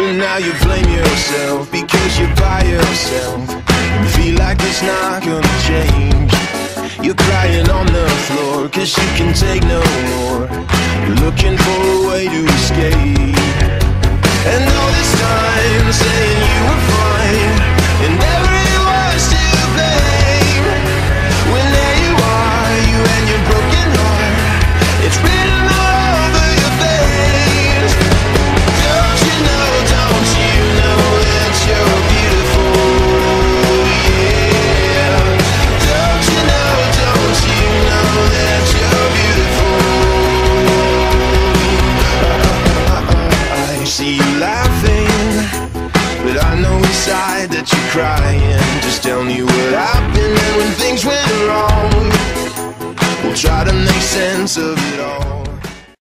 now you blame yourself because you're by yourself. You feel like it's not gonna change. You're crying on the floor cause you can take no more. You're looking for a way to escape.